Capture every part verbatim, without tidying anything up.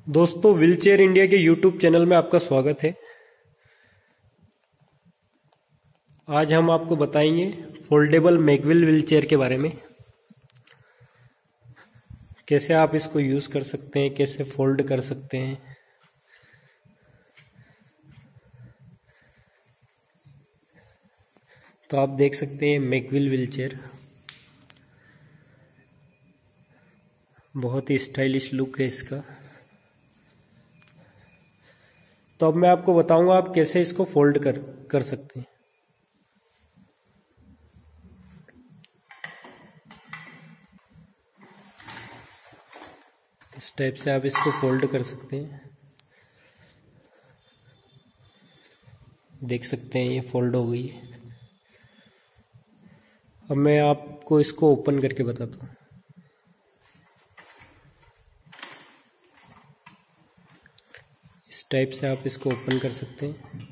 दोस्तों, wheelchair India के YouTube channel में आपका स्वागत है। आज हम आपको बताएंगे फोल्डेबल मैगविल व्हीलचेयर के बारे में। कैसे आप इसको यूज कर सकते हैं, कैसे फोल्ड कर सकते हैं। तो आप देख सकते हैं मैगविल व्हीलचेयर, बहुत ही स्टाइलिश लुक है इसका। तो अब मैं आपको बताऊंगा आप कैसे इसको फोल्ड कर कर सकते हैं। इस टाइप से आप इसको फोल्ड कर सकते हैं। देख सकते हैं ये फोल्ड हो गई है। अब मैं आपको इसको ओपन करके बताता हूँ। इस टाइप से आप इसको ओपन कर सकते हैं।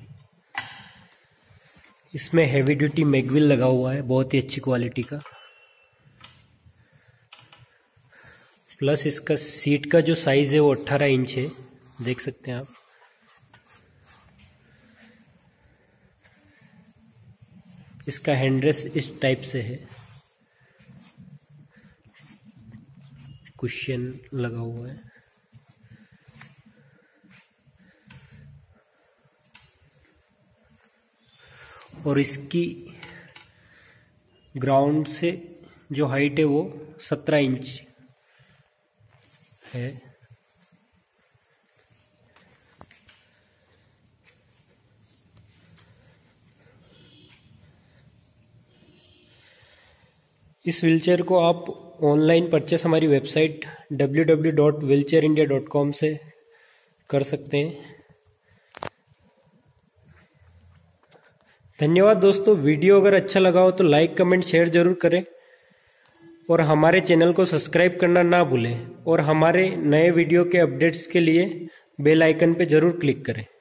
इसमें हैवी ड्यूटी मैगविल लगा हुआ है, बहुत ही अच्छी क्वालिटी का। प्लस इसका सीट का जो साइज है वो अठारह इंच है, देख सकते हैं आप। इसका हैंडरेस्ट इस टाइप से है, कुशन लगा हुआ है। और इसकी ग्राउंड से जो हाइट है वो सत्रह इंच है। इस व्हीलचेयर को आप ऑनलाइन परचेस हमारी website W W W dot wheelchair India dot com से कर सकते हैं। धन्यवाद दोस्तों। वीडियो अगर अच्छा लगा हो तो लाइक कमेंट शेयर जरूर करें और हमारे चैनल को सब्सक्राइब करना ना भूलें। और हमारे नए वीडियो के अपडेट्स के लिए बेल आइकन पे जरूर क्लिक करें।